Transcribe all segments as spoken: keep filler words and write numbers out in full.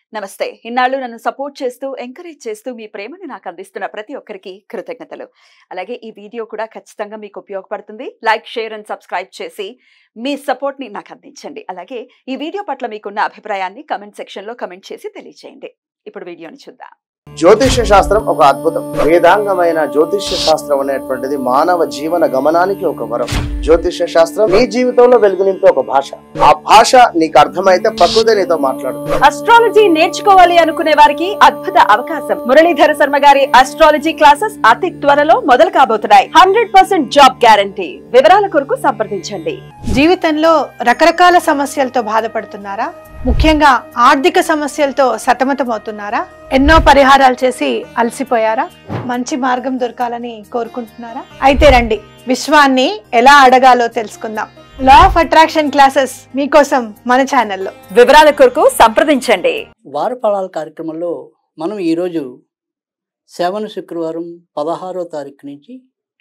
నమస్తే. ఇన్నాళ్ళు నన్ను సపోర్ట్ చేస్తూ, ఎంకరేజ్ చేస్తూ మీ ప్రేమను నాకు అందిస్తున్న ప్రతి ఒక్కరికి కృతజ్ఞతలు. అలాగే ఈ వీడియో కూడా ఖచ్చితంగా మీకు ఉపయోగపడుతుంది. లైక్, షేర్ అండ్ సబ్స్క్రైబ్ చేసి మీ సపోర్ట్‌ని నాకు అందించండి. అలాగే ఈ వీడియో పట్ల మీకున్న అభిప్రాయాన్ని కామెంట్ సెక్షన్‌లో కామెంట్ చేసి తెలియజేయండి. ఇప్పుడు వీడియోని చూద్దాం. జ్యోతిష్య శాస్త్రం ఒక అద్భుతం. వేదాంగమైన జ్యోతిష్య శాస్త్రం అనేటువంటిది మానవ జీవన గమనానికి ఒక వరం. జ్యోతిష్య శాస్త్రం నీ జీవితంలో వెలుగునింపే ఒక భాష. ఆ భాష నీకు అర్థమైతే ప్రకృతి నీతో మాట్లాడుతుంది. అస్ట్రాలజీ నేర్చుకోవాలి అనుకునే వారికి అద్భుత అవకాశం. మురళీధర శర్మ గారి అస్ట్రాలజీ క్లాసెస్ అతి త్వరలో మొదలు కాబోతున్నాయి. Hundred percent job guarantee. వివరాల కొరకు సంప్రదించండి. జీవితంలో రకరకాల సమస్యలతో బాధపడుతున్నారా? ముఖ్యంగా ఆర్థిక సమస్యలతో సతమతమవుతున్నారా? ఎన్నో పరిహారాలు చేసి అలసిపోయారా? మంచి మార్గం దొరకాలని కోరుకుంటున్నారా? అయితే రండి, విశ్వాన్ని ఎలా అడగాలో తెలుసుకుందాం. లా ఆఫ్ అట్రాక్షన్ క్లాసెస్ మీకోసం మన ఛానల్లో. వివరాల కొరకు సంప్రదించండి. వార ఫలాల కార్యక్రమంలో మనం ఈరోజు శ్రావణ శుక్రవారం పదహారో తారీఖు నుంచి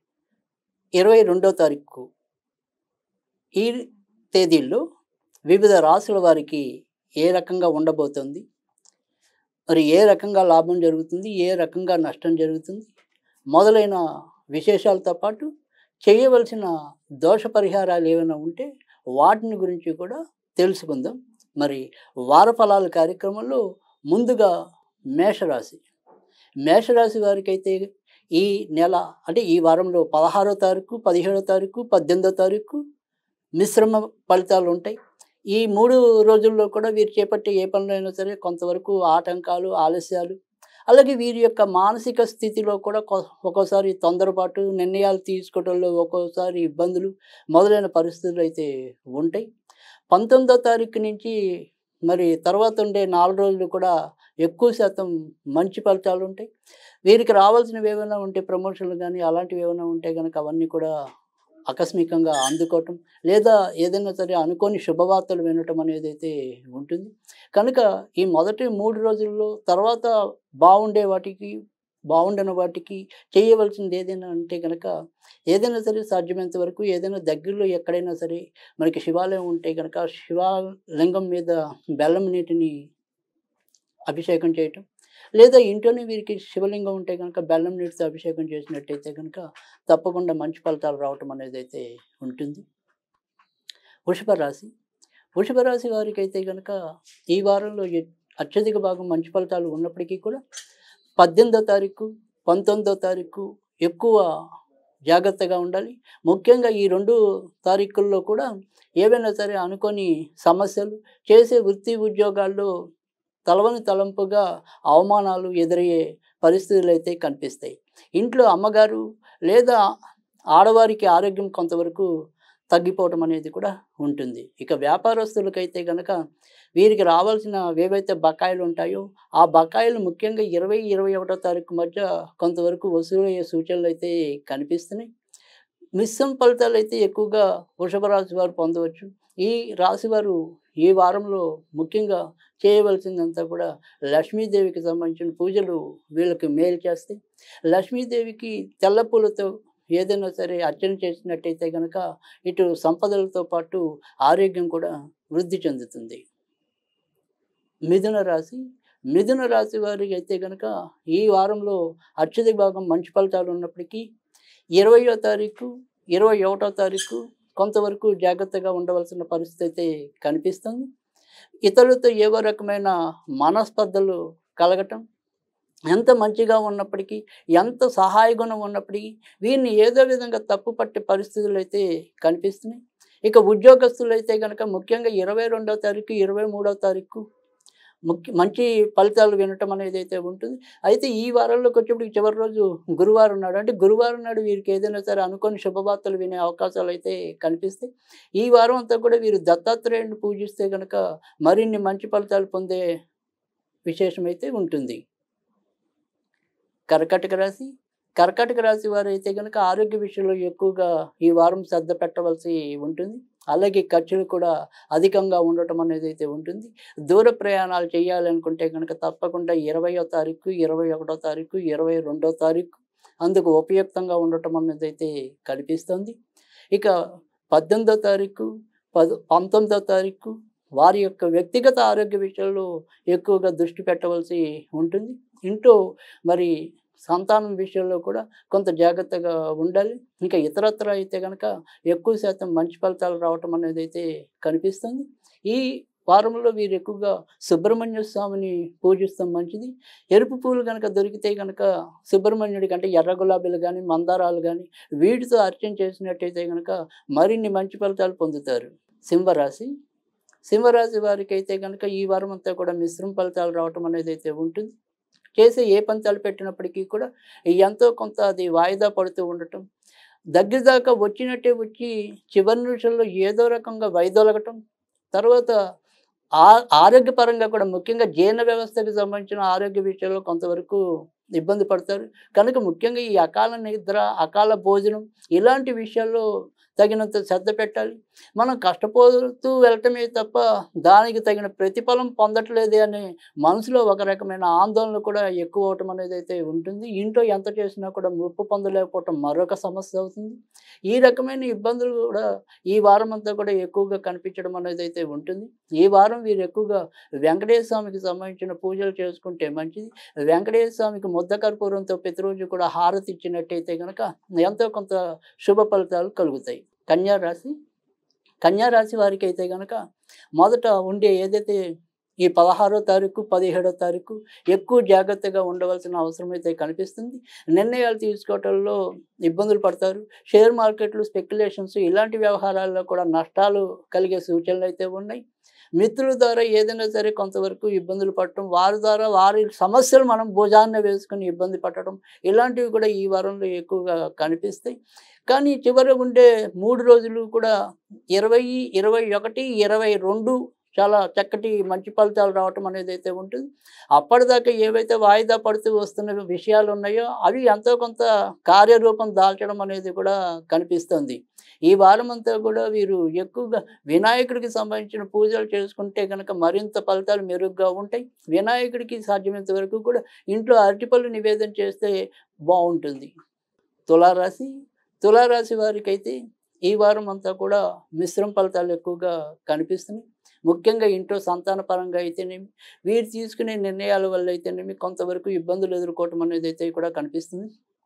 ఇరవై రెండో తారీఖు ఈ తేదీల్లో వివిధ రాసుల వారికి ఏ రకంగా ఉండబోతుంది, మరి ఏ రకంగా లాభం జరుగుతుంది, ఏ రకంగా నష్టం జరుగుతుంది మొదలైన విశేషాలతో పాటు చేయవలసిన దోష పరిహారాలు ఏమైనా ఉంటే వాటిని గురించి కూడా తెలుసుకుందాం. మరి వార ఫలాల కార్యక్రమంలో ముందుగా మేషరాశి మేషరాశి వారికి అయితే ఈ నెల అంటే ఈ వారంలో పదహారో తారీఖు పదిహేడో తారీఖు పద్దెనిమిదో తారీఖు మిశ్రమ ఫలితాలు ఉంటాయి. ఈ మూడు రోజుల్లో కూడా వీరు చేపట్టే ఏ పనులైనా సరే కొంతవరకు ఆటంకాలు, ఆలస్యాలు, అలాగే వీరి యొక్క మానసిక స్థితిలో కూడా ఒక్కోసారి తొందరపాటు, నిర్ణయాలు తీసుకోవడంలో ఒక్కోసారి ఇబ్బందులు మొదలైన పరిస్థితులు అయితే ఉంటాయి. పంతొమ్మిదో తారీఖు నుంచి మరి తర్వాత ఉండే నాలుగు రోజులు కూడా ఎక్కువ శాతం మంచి ఫలితాలు ఉంటాయి. వీరికి రావాల్సినవి ఏమైనా ఉంటే ప్రమోషన్లు కానీ అలాంటివి ఏమైనా ఉంటే కనుక అవన్నీ కూడా ఆకస్మికంగా అందుకోవటం లేదా ఏదైనా సరే అనుకోని శుభవార్తలు వినటం అనేది అయితే ఉంటుంది. కనుక ఈ మొదటి మూడు రోజుల్లో తర్వాత బాగుండే వాటికి బాగుండని వాటికి చేయవలసింది ఏదైనా అంటే కనుక ఏదైనా సరే సాధ్యమైనంత వరకు ఏదైనా దగ్గరలో ఎక్కడైనా సరే మనకి శివాలయం ఉంటే కనుక శివలింగం మీద బెల్లం నీటిని అభిషేకం చేయటం, లేదా ఇంట్లోనే వీరికి శివలింగం ఉంటే కనుక బెల్లం నీటితో అభిషేకం చేసినట్టయితే కనుక తప్పకుండా మంచి ఫలితాలు రావటం అనేది అయితే ఉంటుంది. వృషభ రాశి వృషభ రాశి వారికి అయితే కనుక ఈ వారంలో అత్యధిక భాగం మంచి ఫలితాలు ఉన్నప్పటికీ కూడా పద్దెనిమిదో తారీఖు పంతొమ్మిదో తారీఖు ఎక్కువ జాగ్రత్తగా ఉండాలి. ముఖ్యంగా ఈ రెండు తారీఖుల్లో కూడా ఏవైనా సరే అనుకోని సమస్యలు, చేసే వృత్తి ఉద్యోగాల్లో తలవని తలంపుగా అవమానాలు ఎదురయ్యే పరిస్థితులు అయితే కనిపిస్తాయి. ఇంట్లో అమ్మగారు లేదా ఆడవారికి ఆరోగ్యం కొంతవరకు తగ్గిపోవటం అనేది కూడా ఉంటుంది. ఇక వ్యాపారస్తులకైతే కనుక వీరికి రావాల్సిన ఏవైతే బకాయిలు ఉంటాయో ఆ బకాయిలు ముఖ్యంగా ఇరవై ఇరవై ఒకటో తారీఖు మధ్య కొంతవరకు వసూలయ్యే సూచనలు అయితే కనిపిస్తున్నాయి. మిశ్రమ ఫలితాలు అయితే ఎక్కువగా వృషభ రాశి వారు పొందవచ్చు. ఈ రాశివారు ఈ వారంలో ముఖ్యంగా చేయవలసిందంతా కూడా లక్ష్మీదేవికి సంబంధించిన పూజలు వీళ్ళకి మేలు చేస్తాయి. లక్ష్మీదేవికి తెల్ల పూలతో ఏదైనా సరే అర్చన చేసినట్టయితే కనుక ఇటు సంపదలతో పాటు ఆరోగ్యం కూడా వృద్ధి చెందుతుంది. మిథున రాశి మిథున రాశి వారికి అయితే కనుక ఈ వారంలో అత్యధిక భాగం మంచి ఫలితాలు ఉన్నప్పటికీ ఇరవయో తారీఖు ఇరవై ఒకటో తారీఖు కొంతవరకు జాగ్రత్తగా ఉండవలసిన పరిస్థితి అయితే కనిపిస్తుంది. ఇతరులతో ఏవో రకమైన మనస్పర్ధలు కలగటం, ఎంత మంచిగా ఉన్నప్పటికీ ఎంత సహాయ గుణం ఉన్నప్పటికీ వీరిని ఏదో విధంగా తప్పు పట్టే పరిస్థితులు అయితే కనిపిస్తున్నాయి. ఇక ఉద్యోగస్తులు అయితే కనుక ముఖ్యంగా ఇరవై రెండో తారీఖు ఇరవై మూడో తారీఖు ముఖ్య మంచి ఫలితాలు వినటం అనేది అయితే ఉంటుంది. అయితే ఈ వారంలోకి వచ్చేప్పటికి చివరి రోజు గురువారం నాడు అంటే గురువారం నాడు వీరికి ఏదైనా సరే అనుకోని శుభవార్తలు వినే అవకాశాలు అయితే కనిపిస్తాయి. ఈ వారం అంతా కూడా వీరు దత్తాత్రేయుడిని పూజిస్తే కనుక మరిన్ని మంచి ఫలితాలు పొందే విశేషం అయితే ఉంటుంది. కర్కాటక రాశి కర్కాటక రాశి వారు అయితే కనుక ఆరోగ్య విషయంలో ఎక్కువగా ఈ వారం శ్రద్ధ పెట్టవలసి ఉంటుంది. అలాగే ఖర్చులు కూడా అధికంగా ఉండటం అనేది అయితే ఉంటుంది. దూర ప్రయాణాలు చేయాలనుకుంటే కనుక తప్పకుండా ఇరవయో తారీఖు ఇరవై ఒకటో తారీఖు ఇరవై రెండో తారీఖు అందుకు ఉపయుక్తంగా ఉండటం అనేది అయితే కనిపిస్తుంది. ఇక పద్దెనిమిదో తారీఖు పద పంతొమ్మిదో తారీఖు వారి యొక్క వ్యక్తిగత ఆరోగ్య విషయాల్లో ఎక్కువగా దృష్టి పెట్టవలసి ఉంటుంది. ఇంట్లో మరి సంతానం విషయంలో కూడా కొంత జాగ్రత్తగా ఉండాలి. ఇంకా ఇతరత్ర అయితే కనుక ఎక్కువ శాతం మంచి ఫలితాలు రావటం అనేది అయితే కనిపిస్తుంది. ఈ వారంలో వీరు ఎక్కువగా సుబ్రహ్మణ్య స్వామిని పూజిస్తాం మంచిది. ఎరుపు పూలు కనుక దొరికితే కనుక సుబ్రహ్మణ్యుడికి అంటే ఎర్ర గులాబీలు కానీ మందారాలు కానీ వీటితో అర్చన చేసినట్టయితే కనుక మరిన్ని మంచి ఫలితాలు పొందుతారు. సింహరాశి సింహరాశి వారికి అయితే కనుక ఈ వారం అంతా కూడా మిశ్రమ ఫలితాలు రావటం అనేది అయితే ఉంటుంది. చేసే ఏ పంతాలు పెట్టినప్పటికీ కూడా ఎంతో కొంత అది వాయిదా పడుతూ ఉండటం, దగ్గర దాకా వచ్చినట్టే వచ్చి చివరి నిమిషంలో ఏదో రకంగా వైదొలగటం, తర్వాత ఆ ఆరోగ్యపరంగా కూడా ముఖ్యంగా జీర్ణ వ్యవస్థకు సంబంధించిన ఆరోగ్య విషయంలో కొంతవరకు ఇబ్బంది పడతారు. కనుక ముఖ్యంగా ఈ అకాల నిద్ర, అకాల భోజనం ఇలాంటి విషయాల్లో తగినంత శ్రద్ధ పెట్టాలి. మనం కష్టపోతూ వెళ్ళటమే తప్ప దానికి తగిన ప్రతిఫలం పొందట్లేదే అనే మనసులో ఒక రకమైన ఆందోళన కూడా ఎక్కువ అవటం అనేది అయితే ఉంటుంది. ఇంట్లో ఎంత చేసినా కూడా ముప్పు పొందలేకపోవటం మరొక సమస్య అవుతుంది. ఈ రకమైన ఇబ్బందులు కూడా ఈ వారం అంతా కూడా ఎక్కువగా కనిపించడం అనేది అయితే ఉంటుంది. ఈ వారం వీరు ఎక్కువగా వెంకటేశ్వర స్వామికి సంబంధించిన పూజలు చేసుకుంటే మంచిది. వెంకటేశ్వర స్వామికి ముద్ద కర్పూరంతో ప్రతిరోజు కూడా హారతి ఇచ్చినట్టయితే కనుక ఎంతో కొంత శుభ ఫలితాలు కలుగుతాయి. కన్యా రాశి కన్యా రాశి వారికి అయితే కనుక మొదట ఉండే ఏదైతే ఈ పదహారో తారీఖు పదిహేడో తారీఖు ఎక్కువ జాగ్రత్తగా ఉండవలసిన అవసరం అయితే కనిపిస్తుంది. నిర్ణయాలు తీసుకోవటంలో ఇబ్బందులు పడతారు. షేర్ మార్కెట్లు, స్పెక్యులేషన్స్ ఇలాంటి వ్యవహారాల్లో కూడా నష్టాలు కలిగే సూచనలు అయితే ఉన్నాయి. మిత్రుల ద్వారా ఏదైనా సరే కొంతవరకు ఇబ్బందులు పడటం, వారి ద్వారా వారి సమస్యలు మనం భుజాన్న వేసుకుని ఇబ్బంది పడటం ఇలాంటివి కూడా ఈ వారంలో ఎక్కువగా కనిపిస్తాయి. కానీ చివరి ఉండే మూడు రోజులు కూడా ఇరవై ఇరవై ఒకటి ఇరవై రెండు చాలా చక్కటి మంచి ఫలితాలు రావటం అనేది అయితే ఉంటుంది. అప్పటిదాకా ఏవైతే వాయిదా పడుతూ వస్తున్న విషయాలు ఉన్నాయో అవి ఎంతో కొంత కార్యరూపం దాల్చడం అనేది కూడా కనిపిస్తుంది. ఈ వారం అంతా కూడా వీరు ఎక్కువగా వినాయకుడికి సంబంధించిన పూజలు చేసుకుంటే కనుక మరింత ఫలితాలు మెరుగ్గా ఉంటాయి. వినాయకుడికి సాధ్యమైనంత వరకు కూడా ఇంట్లో అరటిపళ్ళు నివేదన చేస్తే బాగుంటుంది. తులారాశి తులారాశి వారికి అయితే ఈ వారం అంతా కూడా మిశ్రమ ఫలితాలు ఎక్కువగా కనిపిస్తున్నాయి. ముఖ్యంగా ఇంట్లో సంతాన పరంగా అయితేనేమి, వీరు తీసుకునే నిర్ణయాల వల్ల అయితేనేమి కొంతవరకు ఇబ్బందులు ఎదుర్కోవటం అనేది అయితే కూడా కనిపిస్తుంది.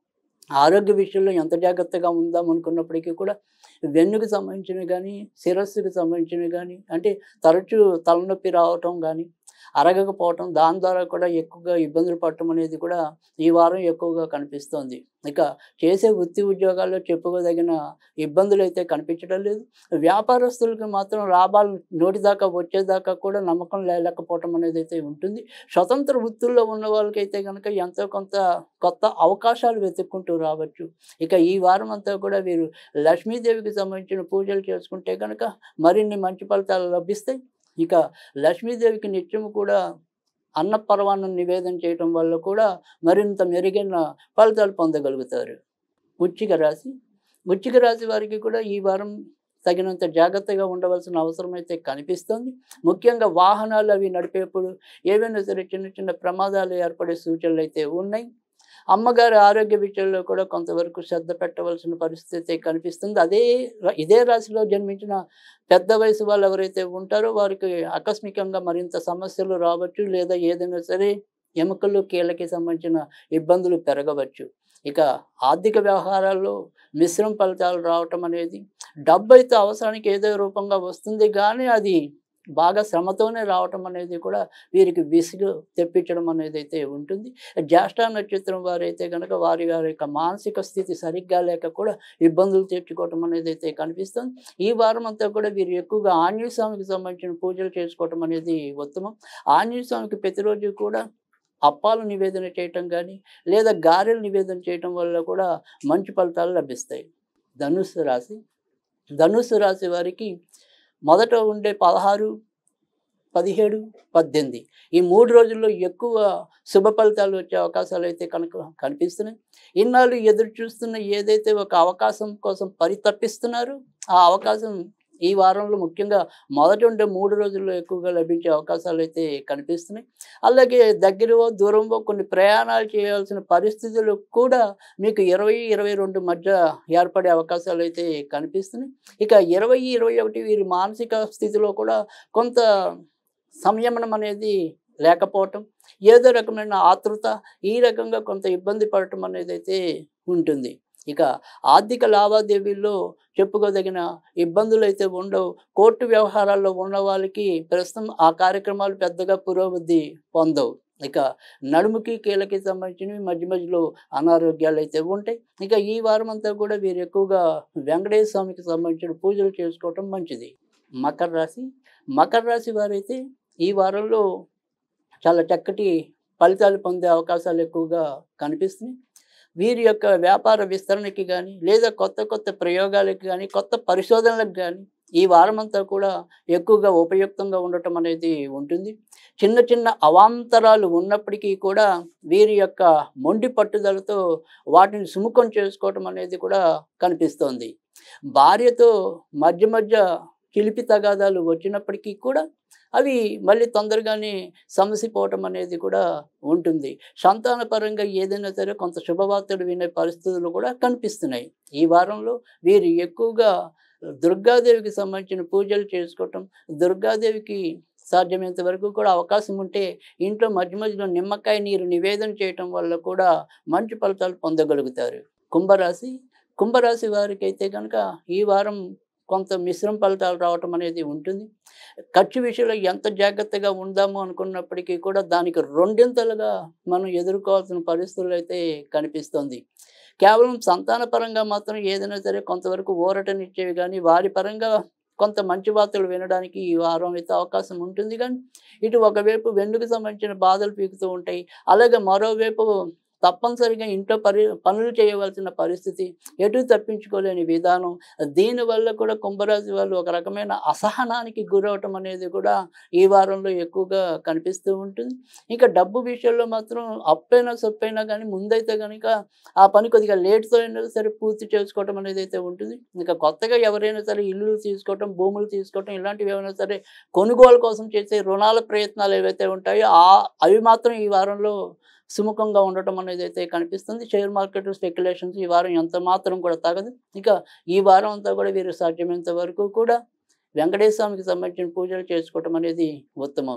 ఆరోగ్య విషయంలో ఎంత జాగ్రత్తగా ఉందాం అనుకున్నప్పటికీ కూడా వెన్నుకు సంబంధించినవి కానీ, శిరస్సుకు సంబంధించినవి కానీ, అంటే తరచూ తలనొప్పి రావటం కానీ, అరగకపోవటం, దాని ద్వారా కూడా ఎక్కువగా ఇబ్బందులు పడటం అనేది కూడా ఈ వారం ఎక్కువగా కనిపిస్తోంది. ఇక చేసే వృత్తి ఉద్యోగాల్లో చెప్పుకోదగిన ఇబ్బందులు అయితే కనిపించడం లేదు. వ్యాపారస్తులకు మాత్రం లాభాలు నోటిదాకా వచ్చేదాకా కూడా నమ్మకం లేకపోవటం అనేది అయితే ఉంటుంది. స్వతంత్ర వృత్తుల్లో ఉన్న వాళ్ళకైతే కనుక ఎంతో కొంత కొత్త అవకాశాలు వెతుక్కుంటూ రావచ్చు. ఇక ఈ వారం అంతా కూడా వీరు లక్ష్మీదేవికి సంబంధించిన పూజలు చేసుకుంటే కనుక మరిన్ని మంచి ఫలితాలు లభిస్తాయి. ఇక లక్ష్మీదేవికి నిత్యము కూడా అన్న పరవాన్నం నివేదన చేయటం వల్ల కూడా మరింత మెరుగైన ఫలితాలు పొందగలుగుతారు. వృశ్చిక రాశి వృశ్చిక రాశి వారికి కూడా ఈ వారం తగినంత జాగ్రత్తగా ఉండవలసిన అవసరం అయితే కనిపిస్తుంది. ముఖ్యంగా వాహనాలు అవి నడిపేప్పుడు ఏవైనా సరే చిన్న చిన్న ప్రమాదాలు ఏర్పడే సూచనలు అయితే ఉన్నాయి. అమ్మగారి ఆరోగ్య విషయంలో కూడా కొంతవరకు శ్రద్ధ పెట్టవలసిన పరిస్థితి కనిపిస్తుంది. అదే ఇదే రాశిలో జన్మించిన పెద్ద వయసు వాళ్ళు ఎవరైతే ఉంటారో వారికి ఆకస్మికంగా మరింత సమస్యలు రావచ్చు, లేదా ఏదైనా సరే ఎముకలు కీళ్ళకి సంబంధించిన ఇబ్బందులు పెరగవచ్చు. ఇక ఆర్థిక వ్యవహారాల్లో మిశ్రమ ఫలితాలు రావటం అనేది, డబ్బు అయితే అవసరానికి ఏదో రూపంగా వస్తుంది కానీ అది బాగా శ్రమతోనే రావటం అనేది కూడా వీరికి విసుగు తెప్పించడం అనేది అయితే ఉంటుంది. జ్యేష్ఠ నక్షత్రం వారైతే కనుక వారి వారి యొక్క మానసిక స్థితి సరిగ్గా లేక కూడా ఇబ్బందులు తెచ్చుకోవటం అనేది అయితే కనిపిస్తుంది. ఈ వారం అంతా కూడా వీరు ఎక్కువగా ఆంజనేయ స్వామికి సంబంధించిన పూజలు చేసుకోవటం అనేది ఉత్తమం. ఆంజనేయ స్వామికి ప్రతిరోజు కూడా అప్పాలు నివేదన చేయటం కానీ, లేదా గారెలు నివేదన చేయటం వల్ల కూడా మంచి ఫలితాలు లభిస్తాయి. ధనుస్సు రాశి ధనుస్సు రాశి వారికి మొదట ఉండే పదహారు పదిహేడు పద్దెనిమిది ఈ మూడు రోజుల్లో ఎక్కువ శుభ ఫలితాలు వచ్చే అవకాశాలు అయితే కనుక కనిపిస్తున్నాయి. ఇన్నాళ్ళు ఎదురు చూస్తున్న ఏదైతే ఒక అవకాశం కోసం పరితపిస్తున్నారో ఆ అవకాశం ఈ వారంలో ముఖ్యంగా మొదటి ఉండే మూడు రోజుల్లో ఎక్కువగా లభించే అవకాశాలు అయితే కనిపిస్తున్నాయి. అలాగే దగ్గరవో దూరంలో కొన్ని ప్రయాణాలు చేయాల్సిన పరిస్థితులు కూడా మీకు ఇరవై ఇరవై రెండు మధ్య ఏర్పడే అవకాశాలు అయితే కనిపిస్తున్నాయి. ఇక ఇరవై ఇరవై ఒకటి వీరి మానసిక స్థితిలో కూడా కొంత సంయమనం అనేది లేకపోవటం, ఏదో రకమైన ఆతృత, ఈ రకంగా కొంత ఇబ్బంది పడటం అనేది అయితే ఉంటుంది. ఇక ఆర్థిక లావాదేవీల్లో చెప్పుకోదగిన ఇబ్బందులు అయితే ఉండవు. కోర్టు వ్యవహారాల్లో ఉన్న వాళ్ళకి ప్రస్తుతం ఆ కార్యక్రమాలు పెద్దగా పురోగతి పొందవు. ఇక నడుముకి కీళ్ళకి సంబంధించినవి మధ్య మధ్యలో అనారోగ్యాలు అయితే ఉంటాయి. ఇక ఈ వారం అంతా కూడా వీరు ఎక్కువగా వెంకటేశ్వర స్వామికి సంబంధించిన పూజలు చేసుకోవటం మంచిది. మకర రాశి మకర రాశి వారైతే ఈ వారంలో చాలా చక్కటి ఫలితాలు పొందే అవకాశాలు ఎక్కువగా కనిపిస్తున్నాయి. వీరి యొక్క వ్యాపార విస్తరణకి కానీ, లేదా కొత్త కొత్త ప్రయోగాలకు కానీ, కొత్త పరిశోధనలకు కానీ ఈ వారం అంతా కూడా ఎక్కువగా ఉపయుక్తంగా ఉండటం అనేది ఉంటుంది. చిన్న చిన్న అవాంతరాలు ఉన్నప్పటికీ కూడా వీరి యొక్క మొండి పట్టుదలతో వాటిని సుముఖం చేసుకోవటం అనేది కూడా కనిపిస్తోంది. భార్యతో మధ్య మధ్య చిలిపి తగాదాలు వచ్చినప్పటికీ కూడా అవి మళ్ళీ తొందరగానే సమసిపోవటం అనేది కూడా ఉంటుంది. సంతానపరంగా ఏదైనా సరే కొంత శుభవార్తలు వినే పరిస్థితులు కూడా కనిపిస్తున్నాయి. ఈ వారంలో వీరు ఎక్కువగా దుర్గాదేవికి సంబంధించిన పూజలు చేసుకోవటం, దుర్గాదేవికి సాధ్యమైనంత వరకు కూడా అవకాశం ఉంటే ఇంట్లో మధ్య మధ్యలో నిమ్మకాయ నీరు నివేదన చేయటం వల్ల కూడా మంచి ఫలితాలు పొందగలుగుతారు. కుంభరాశి కుంభరాశి వారికి అయితే కనుక ఈ వారం కొంత మిశ్రమ ఫలితాలు రావటం అనేది ఉంటుంది. ఖర్చు విషయంలో ఎంత జాగ్రత్తగా ఉందాము అనుకున్నప్పటికీ కూడా దానికి రెండింతలుగా మనం ఎదుర్కోవాల్సిన పరిస్థితులు అయితే కనిపిస్తుంది. కేవలం సంతాన పరంగా మాత్రం ఏదైనా సరే కొంతవరకు ఊరటనిచ్చేవి కానీ, వారి పరంగా కొంత మంచి వార్తలు వినడానికి ఈ వారం అయితే అవకాశం ఉంటుంది. కానీ ఇటు ఒకవైపు వెన్నుకు సంబంధించిన బాధలు పీకుతూ ఉంటాయి. అలాగే మరోవైపు తప్పనిసరిగా ఇంట్లో పరి పనులు చేయవలసిన పరిస్థితి, ఎటు తప్పించుకోలేని విధానం, దీనివల్ల కూడా కుంభరాశి వాళ్ళు ఒక రకమైన అసహనానికి గురవటం అనేది కూడా ఈ వారంలో ఎక్కువగా కనిపిస్తూ ఉంటుంది. ఇంకా డబ్బు విషయంలో మాత్రం అప్పైనా సొప్పైనా కానీ ముందైతే కనుక ఆ పని కొద్దిగా లేట్తో అయినా సరే పూర్తి చేసుకోవటం అనేది అయితే ఉంటుంది. ఇంకా కొత్తగా ఎవరైనా సరే ఇల్లులు తీసుకోవటం, భూములు తీసుకోవటం ఇలాంటివి ఏమైనా సరే కొనుగోలు కోసం చేసే రుణాల ప్రయత్నాలు ఏవైతే ఉంటాయో ఆ అవి మాత్రం ఈ వారంలో సుముఖంగా ఉండటం అనేది అయితే కనిపిస్తుంది. షేర్ మార్కెట్ స్పెక్యులేషన్స్ ఈ వారం ఎంత మాత్రం కూడా తగదు. ఇక ఈ వారం అంతా కూడా వీరు సాధ్యమైనంత వరకు కూడా వెంకటేశ్వర స్వామికి సంబంధించిన పూజలు చేసుకోవటం అనేది ఉత్తమం.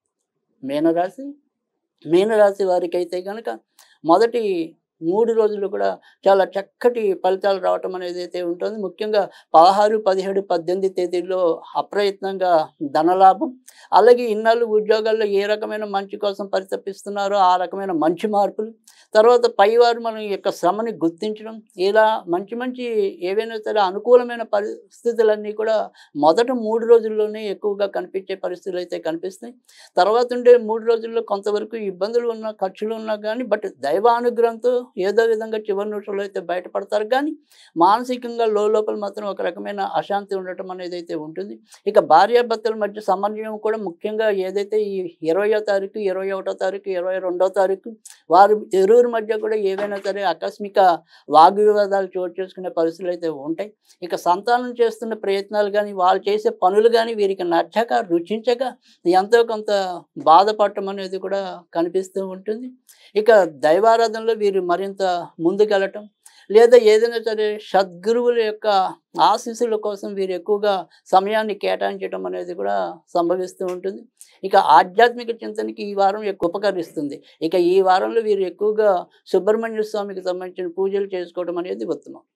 మీనరాశి మీనరాశి వారికి అయితే కనుక మొదటి మూడు రోజులు కూడా చాలా చక్కటి ఫలితాలు రావటం అనేది అయితే ఉంటుంది. ముఖ్యంగా పదహారు పదిహేడు పద్దెనిమిది తేదీల్లో అప్రయత్నంగా ధనలాభం, అలాగే ఇన్నాళ్ళు ఉద్యోగాల్లో ఏ రకమైన మంచి కోసం పరితపిస్తున్నారో ఆ రకమైన మంచి మార్పులు, తర్వాత పైవారు మనం యొక్క శ్రమని గుర్తించడం, ఇలా మంచి మంచి ఏవైనా సరే అనుకూలమైన పరిస్థితులన్నీ కూడా మొదట మూడు రోజుల్లోనే ఎక్కువగా కనిపించే పరిస్థితులు అయితే కనిపిస్తాయి. తర్వాత ఉండే మూడు రోజుల్లో కొంతవరకు ఇబ్బందులు ఉన్నా, ఖర్చులు ఉన్నా కానీ బట్ దైవానుగ్రహంతో ఏదో విధంగా చివరి నిమిషంలో అయితే బయటపడతారు. కానీ మానసికంగా లోపల మాత్రం ఒక రకమైన అశాంతి ఉండటం అనేది అయితే ఉంటుంది. ఇక భార్యాభర్తల మధ్య సమన్వయం కూడా ముఖ్యంగా ఏదైతే ఈ ఇరవయో తారీఖు ఇరవై ఒకటో తారీఖు ఇరవై రెండో తారీఖు వారు ఇరువురి మధ్య కూడా ఏవైనా సరే ఆకస్మిక వాగ్వివాదాలు చోటు చేసుకునే పరిస్థితులు అయితే ఉంటాయి. ఇక సంతానం చేస్తున్న ప్రయత్నాలు కానీ, వాళ్ళు చేసే పనులు కానీ వీరికి నచ్చక రుచించక ఎంతో కొంత బాధపడటం అనేది కూడా కనిపిస్తూ ఉంటుంది. ఇక దైవారాధనలో వీరు మరింత ముందుకెళ్ళటం, లేదా ఏదైనా సరే సద్గురువుల యొక్క ఆశీస్సుల కోసం వీరు ఎక్కువగా సమయాన్ని కేటాయించడం అనేది కూడా సంభవిస్తూ ఉంటుంది. ఇక ఆధ్యాత్మిక చింతనకి ఈ వారం ఎక్కువ ఉపకరిస్తుంది. ఇక ఈ వారంలో వీరు ఎక్కువగా సుబ్రహ్మణ్య స్వామికి సంబంధించిన పూజలు చేసుకోవడం అనేది ఉత్తమం.